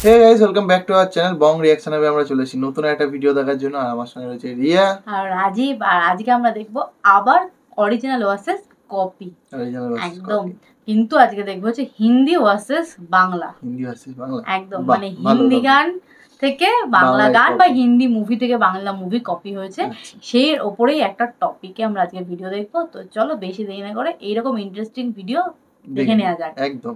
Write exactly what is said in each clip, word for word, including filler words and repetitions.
Hey guys, welcome back to our channel Bong Reaction এ আমরা চলে এসেছি নতুন একটা ভিডিও দেখার জন্য। আর আমার সঙ্গে রয়েছে রিয়া আর রাজীব। আর আজকে আমরা দেখব আবার original versus copy. Original versus একদম, কিন্তু আজকে দেখব হচ্ছে হিন্দি ভার্সেস বাংলা। হিন্দি ভার্সেস বাংলা একদম, মানে হিন্দি গান থেকে বাংলা গান বা হিন্দি মুভি থেকে বাংলা মুভি কপি হয়েছে, সেই উপরেই একটা টপিকে আমরা আজকে ভিডিও দেখব। তো চলো বেশি দেরি না করে এইরকম ইন্টারেস্টিং ভিডিও দেখে নেওয়া যাক। একদম।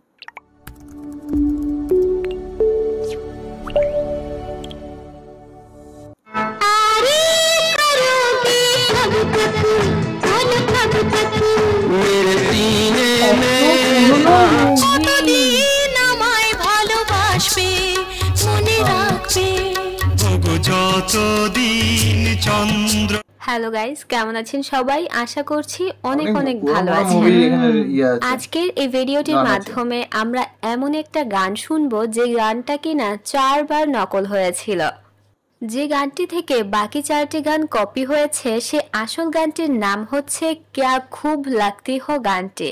হ্যালো গাইস, কেমন আছেন সবাই? আশা করছি অনেক অনেক ভালো আছেন। আজকের এই ভিডিওটির মাধ্যমে আমরা এমন একটা গান শুনবো যে গানটা কিনা চারবার নকল হয়েছিল। যে গানটি থেকে বাকি চারটি গান কপি হয়েছে সে আসল গানটির নাম হচ্ছে ক্যা খুব লাগতি হো গানটি।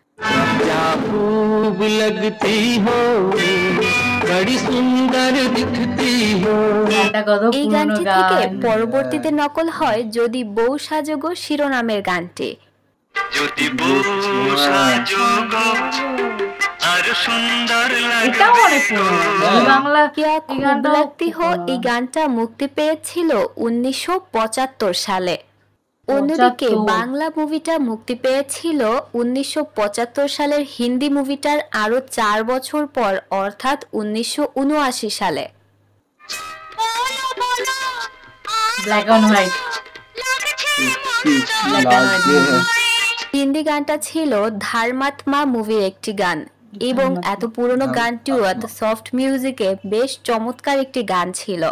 खूब लगती हो, बड़ी सुंदर दिखती हो। এই গানটি থেকে পরবর্তীতে নকল হয় যদি বউ সাজগো শিরোনামের গানটি। যদি বউ সাজগো আর সুন্দর এটা অনেক পুরনো বাংলা। ক্যা খুব লাগতি হো এই গানটা মুক্তি পেয়েছিল উনিশশো পঁচাত্তর সালে। অন্যদিকে বাংলা মুভিটা মুক্তি পেয়েছিল উনিশশো পঁচাত্তর সালের হিন্দি মুভিটার আরো চার বছর পর, অর্থাৎ উনিশশো উনআশি সালে। ব্ল্যাক এন্ড হোয়াইট হিন্দি গানটা ছিল ধর্মাত্মা মুভির একটি গান, এবং এত পুরনো গানটিও এত সফট মিউজিকে বেশ চমৎকার একটি গান ছিল।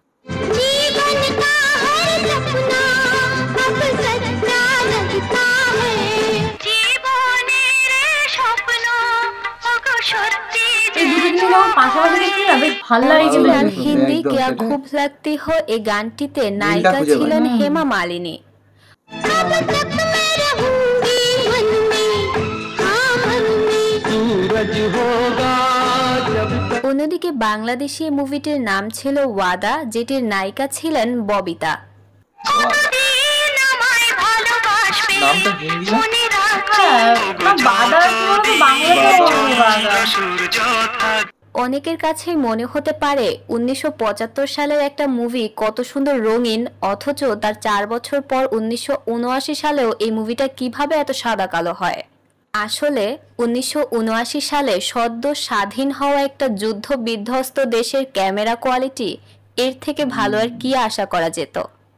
হিন্দি ক্যা খুব লাগতি হো এই গানটিতে নায়িকা ছিলেন হেমা মালিনী। অন্যদিকে বাংলাদেশি মুভিটির নাম ছিল ওয়াদা, যেটির নায়িকা ছিলেন ববিতা। অনেকের কাছে মনে হতে পারে উনিশশো পঁচাত্তর সালের একটা মুভি কত সুন্দর রঙিন, অথচ তার চার বছর পর উনিশশো উনআশি সালেও এই মুভিটা কিভাবে এত সাদা কালো হয়। আসলে উনিশশো উনআশি সালে সদ্য স্বাধীন হওয়া একটা যুদ্ধ বিধ্বস্ত দেশের ক্যামেরা কোয়ালিটি, এর থেকে ভালো আর কি আশা করা যেত।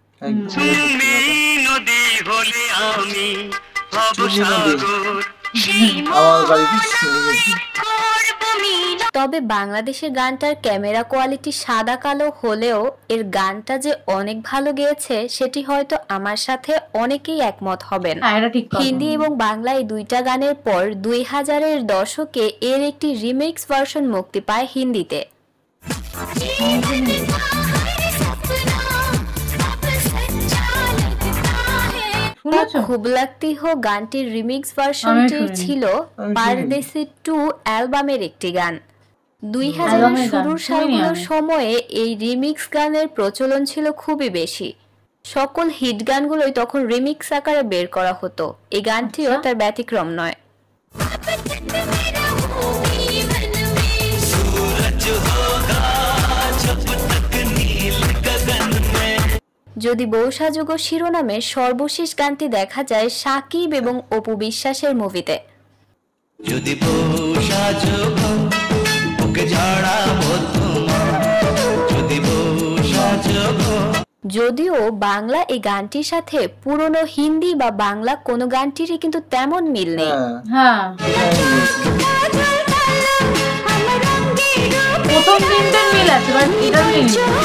তবে বাংলাদেশের গানটার ক্যামেরা কোয়ালিটি সাদা কালো হলেও এর গানটা যে অনেক ভালো গেয়েছে সেটি হয়তো আমার সাথে অনেকেই একমত হবেন। হিন্দি এবং বাংলা এই দুইটা গানের পর দুই হাজারের দশকে এর একটি রিমিক্স ভার্সন মুক্তি পায় হিন্দিতে। খুব লাগতি হো গানটির রিমিক্স ভার্সনটি ছিল পারদেশি টু অ্যালবামের একটি গান। দুই হাজারের শুরুর সালগুলোর সময়ে এই রিমিক্স গানের প্রচলন ছিল খুবই বেশি। সকল হিট গানগুলোই তখন রিমিক্স আকারে বের করা হতো, এই গানটিও তার ব্যতিক্রম নয়। যদি বউ সাজগো শিরোনামের সর্বশেষ গানটি দেখা যায় সাকিব এবং অপু বিশ্বাসের মুভিতে। যদি বউ সাজগো ওকে ঝাড়া যদি বউ সাজগো। যদিও বাংলা এই গানটির সাথে পুরনো হিন্দি বা বাংলা কোনো গানটিরই কিন্তু তেমন মিল নেই। হ্যাঁ, প্রথম তিনটার মিল আছে, বাট এটার মিল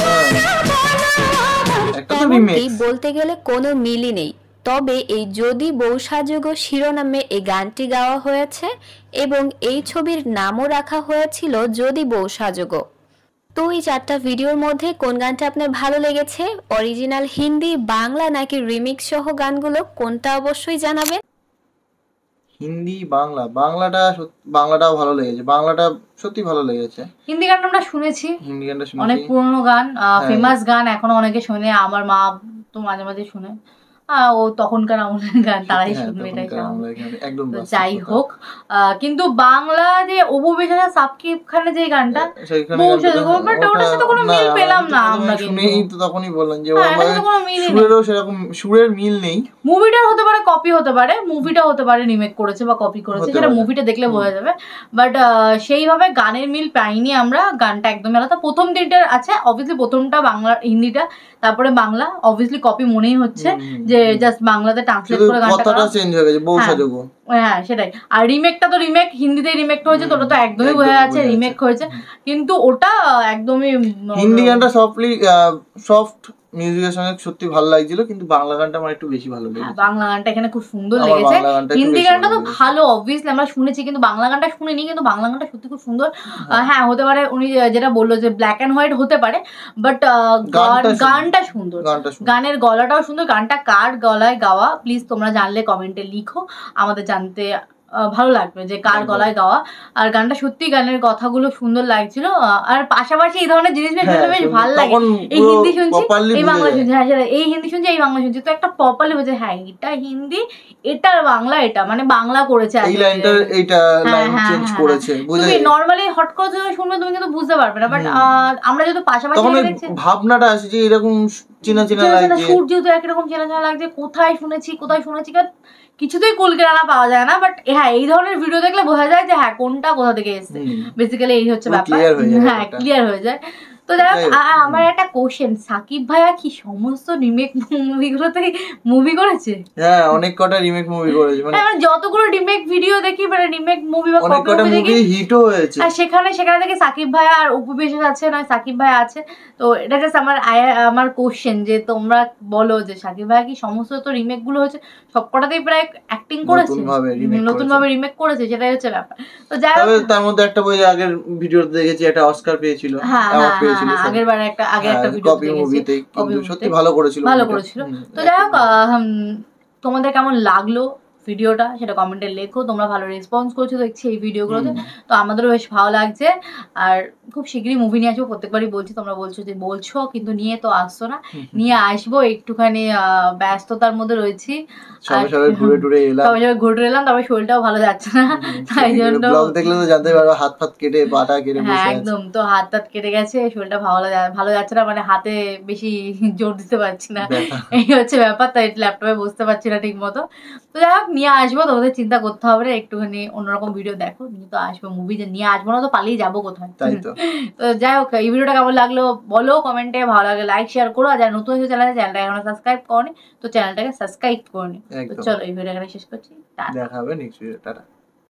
বলতে গেলে কোনো মিলই নেই। তবে এই যদি বউ সাজগো শিরোনামে এই গানটি গাওয়া হয়েছে এবং এই ছবির নামও রাখা হয়েছিল যদি বউ সাজগো। তো এই চারটা ভিডিওর মধ্যে কোন গানটা আপনার ভালো লেগেছে, অরিজিনাল হিন্দি, বাংলা নাকি রিমিক্স সহ গানগুলো, কোনটা অবশ্যই জানাবেন। হিন্দি বাংলা, বাংলাটা সত্যি বাংলাটাও ভালো লেগেছে, বাংলাটা সত্যি ভালো লেগেছে। হিন্দি গানটা আমরা শুনেছি, হিন্দি গানটা অনেক শুনেছি। পুরনো গান, হ্যাঁ। ফেমাস গান, এখনো অনেকে শোনে, আমার মা তো মাঝে মাঝে শুনে। আহ, ও তখনকার আমলের গান তারাই হ্যাঁ, শুনবে, এটাই তখনকার স্বাভাবিক। আমরা এখানে একদম তো বাস্তব যাই কথা। হোক, আহ, কিন্তু বাংলা যে অপু বিশ্বাস সাকিব খানের যে গানটা, সেইখানে বউ গানটা সাজগো, but ওটা- ওটার সাথে কোনো না, মিল পেলাম আমি তো না প্রথমে আমরা কিন্তু। শুনেই তো তখনই বললাম যে হ্যাঁ, ওর এটার সাথে কোনো মিলই নেই। সুরেরও সেরকম সুরের মিল নেই। মুভিটা হতে পারে কপি হতে পারে, মুভিটা হতে পারে রিমেক করেছে বা কপি করেছে, হতে সেটা পারে। মুভিটা দেখলে বোঝা যাবে। বাট সেইভাবে গানের মিল পাইনি আমরা, গানটা একদমই আলাদা। প্রথম দিনটা আছে অবভিয়াসলি, প্রথমটা বাংলা, হিন্দিটা, তারপরে বাংলা, অবভিয়াসলি কপি মনেই হচ্ছে হুম, যে হুম। জাস্ট বাংলাতে ট্রান্সলেট শুধু করে গানটা কথাটা করা। চেঞ্জ হয়ে গেছে, বউ হ্যাঁ। সাজগো। হ্যাঁ সেটাই। আর রিমেকটা তো রিমেক, হিন্দিতে রিমেকটা হয়েছে, তো ওটা তো একদমই একদমই বোঝা বোঝা যাচ্ছে রিমেক যাচ্ছে। হয়েছে, কিন্তু ওটা একদমই উম, হিন্দি গানটা সফটলি সফট মিউজিকের সঙ্গে সত্যি ভালো লাগছিল, কিন্তু বাংলা গানটা আমার একটু বেশি ভালো হ্যাঁ, লেগেছে। বাংলা গানটা এখানে খুব সুন্দর আমার লেগেছে। বাংলা গানটা একটু হিন্দি বেশি গানটা ভালো তো লেগেছে। ভালো অবভিয়াসলি আমরা শুনেছি, কিন্তু বাংলা গানটা শুনিনি, কিন্তু বাংলা গানটা সত্যি খুব সুন্দর। আহ, হ্যাঁ হতে পারে উনি যেটা বললো যে ব্ল্যাক অ্যান্ড হোয়াইট হতে পারে, বাট গানটা সুন্দর। গানটা সুন্দর, গানটা শুনে গানের গলাটাও সুন্দর। গানটা কার গলায় গাওয়া প্লিজ তোমরা জানলে কমেন্টে লিখো, আমাদের জানতে আহ, ভালো লাগবে যে কার একদম। গলায় গাওয়া। আর গানটা সত্যি, গানের কথাগুলো সুন্দর লাগছিল। আহ, আর পাশাপাশি এই ধরনের জিনিস বেশ হ্যাঁ, বেশ শুনতে- ভালো লাগে। তখন এই পুরো হিন্দি শুনছি, properly এই বুঝে বাংলা যায়। শুনছি, হ্যাঁ সেটা, এই হিন্দি শুনছি, এই বাংলা শুনছি, তো একটা প্রপারলি বোঝে হ্যাঁ এটা হিন্দি, এটার বাংলা, এটা মানে বাংলা করেছে এই আসলে। লাইনটা এইটা হ্যাঁ, লাইন হ্যাঁ, চেঞ্জ হ্যাঁ, করেছে, বুঝে তুমি যায়। নর্মালি হট করে তুমি শুনবে, তুমি কিন্তু বুঝতে পারবে না, বাট আমরা যেহেতু পাশাপাশি তখন ওই দেখছি, ভাবনাটা আসে যে এরকম চেনা চেনা চেনা চেনা লাগছে। সুর যেহেতু একই রকম চেনা চেনা লাগছে, কোথায় শুনেছি কোথায় শুনেছি, কারণ কিছুতেই কুলকেরানা পাওয়া যায় না। বাট হ্যাঁ, এই ধরনের ভিডিও দেখলে বোঝা যায় যে হ্যাঁ কোনটা কোথা থেকে এসছে। হুম। বেসিক্যালি এই হচ্ছে পুরো ব্যাপার। clear হয়ে যায় হ্যাঁ, ব্যাপারটা। ক্লিয়ার হয়ে যায়। তো যাই হোক, যাই হোক, আ- আমার একটা কোশ্চেন, সাকিব ভাইয়া কি সমস্ত রিমেক মুভিগুলোতে মুভি করেছে? হ্যাঁ, অনেক কটা রিমেক মুভি করেছে, মানে হ্যাঁ, মানে যতগুলো রিমেক ভিডিও দেখি, মানে রিমেক মুভি বা অনেক কপি কটা মুভি দেখি, মুভি হিটও হয়েছে। আর সেখানে সেখানে দেখি সাকিব ভাইয়া আর অপু বিশ্বাস আছে, নয় সাকিব ভাইয়া আছে। তো এটা জাস্ট আমার আয়া- আমার কোশ্চেন যে তোমরা বলো যে সাকিব ভাইয়া কি সমস্ত তো রিমেক গুলো হচ্ছে সবকটাতেই প্রায় অ্যাক্টিং করেছে, নতুনভাবে remake নতুন ভাবে রিমেক করেছে, সেটাই হচ্ছে ব্যাপার। তো যাই হোক, তবে তার মধ্যে একটা বই আগের ভিডিওতে দেখেছি, একটা অস্কার পেয়েছিল, হ্যাঁ অ্যাওয়ার্ড হ্যাঁ পেয়েছিল, হ্যাঁ, আগের বার একটা আগে একটা ভিডিও কপি দেখেছি, মুভিতে, কপি কিন্তু মুভিতে সত্যি ভালো করেছিল, ভালো movie টা। করেছিল। হুম, তো যাই হোক, আহ, হুম, তোমাদের কেমন লাগলো ভিডিওটা সেটা কমেন্টে লেখো। তোমরা ভালো রেসপন্স করছো দেখছি এই ভিডিওগুলোতে, হুম। তো আমাদেরও বেশ ভালো লাগছে। আর খুব শীঘ্রই মুভি নিয়ে আসবো, প্রত্যেকবারই বলছি, তোমরা বলছো যে বলছো কিন্তু নিয়ে তো আসছো না। নিয়ে আসবো, একটুখানি আহ, ব্যস্ততার মধ্যে রয়েছি, সবে সবে ঘুরে টুরে এলাম। সবাই সবাই ঘুরে এলাম, তবে শরীরটাও ভালো যাচ্ছে না, তাই জন্য ব্লগ দেখলে তো জানতে পারবো, হাত ফাত কেটে পাটা কেটে হ্যাঁ বসে আছে। একদম, তো হাত টাত কেটে গেছে, শরীরটা ভালো যা- ভালো যাচ্ছে না, মানে হাতে বেশি জোর দিতে পারছি না, ব্যথা। এই হচ্ছে ব্যাপার, তাই ল্যাপটপে বসতে পারছি না ঠিক মতো। তো যাই হোক, নিয়ে আসবো, তোমাদের চিন্তা করতে হবে না, একটুখানি অন্যরকম ভিডিও দেখো, নিয়ে তো আসবো মুভি, যে নিয়ে আসবো না তো পালিয়ে যাবো কোথায়। তাই তো। তো যাই হোক, এই ভিডিওটা কেমন লাগলো বলো কমেন্টে, ভালো লাগলে লাইক শেয়ার করো, আর যারা নতুন হয়েছে চ্যানেলে, চ্যানেলটা এখনো সাবস্ক্রাইব করনি, তো চ্যানেলটাকে সাবস্ক্রাইব করনি। তো একদম। চলো এই ভিডিও এখানে শেষ করছি, টাটা। দেখা হবে নেক্সট ভিডিও, টাটা।